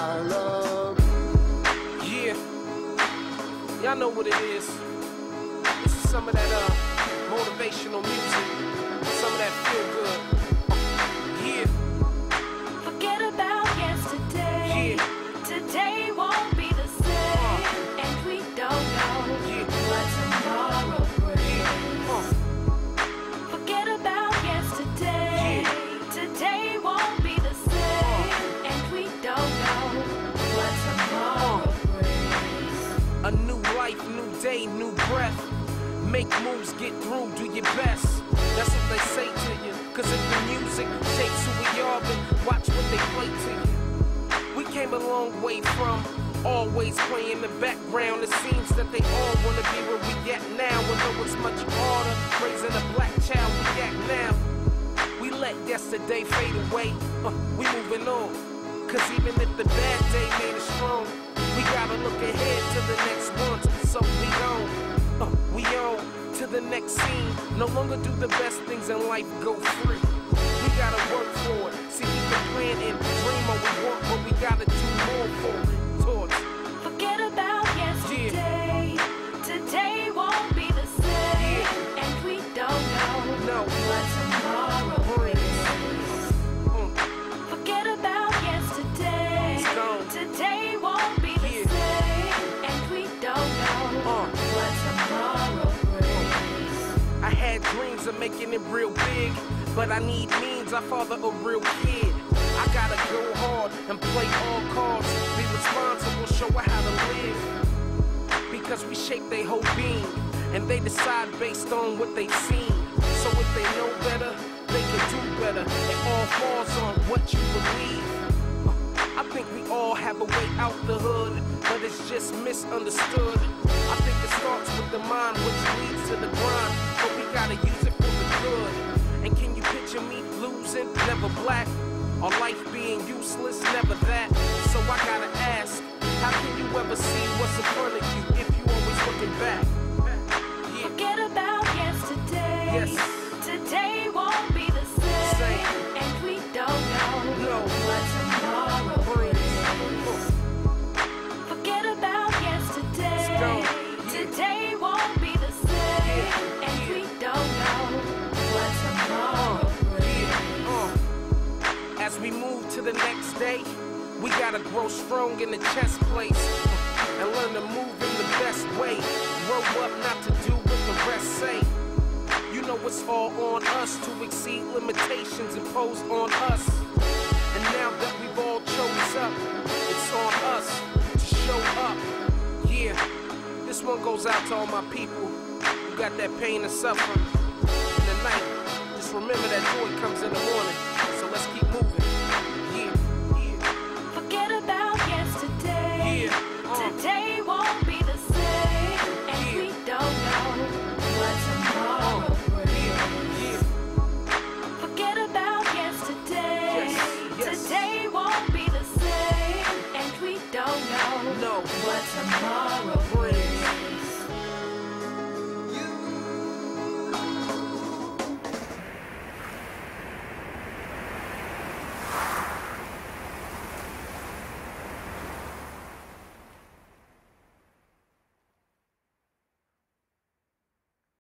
I love. Yeah, y'all know what it is. This is some of that motivational music, some of that feel good. Yeah. Forget about yesterday. Yeah. Today won't be the same, and we don't know what tomorrow brings. Forget about yesterday. Today won't be the same, and we don't know what tomorrow brings. A new life, new day, new breath. Make moves, get through, do your best. That's what they say to you. Cause if the music shapes who we are, then watch what they play to you. We came a long way from always playing the background. It seems that they all wanna be where we at now. Although it's much harder raising a black child, we act now. We let yesterday fade away, we moving on. Cause even if the bad day made us strong, we gotta look ahead to the next one. So we on to the next scene. No longer do the best things in life go free. We gotta work for it. See, we can plan and dream all we want, but we gotta do more for it. Towards. Forget about yesterday. Today won't be the same, and we don't know what tomorrow brings. Forget about yesterday. Today won't be the same, and we don't know what tomorrow brings. I had dreams of making it real big, but I need means. I father a real kid. I gotta go hard and play all cards. Be responsible, show her how to live. Because we shape their whole being, and they decide based on what they've seen. So if they know better, they can do better. It all falls on what you believe. I think we all have a way out the hood, but it's just misunderstood. I think it starts with the mind, which leads to the grind, but we gotta use it for the good. And can you picture me losing, never black? Or life being useless, never that? So I gotta ask, how can you ever see what's in front of you if you always looking back? Yeah. Forget about yesterday. Yes. Today won't be the same, and we don't know what tomorrow brings. Forget about yesterday. Today won't be the same, and we don't know what tomorrow brings. As we move to the next day, we gotta grow strong in the chest place and learn to move in the best way. Grow up not to do what the rest say. You know it's all on us to exceed limitations imposed on us. And now that we've all chose up, it's on us to show up. Yeah, this one goes out to all my people who got that pain and suffering in the night. Just remember that joy comes in the morning.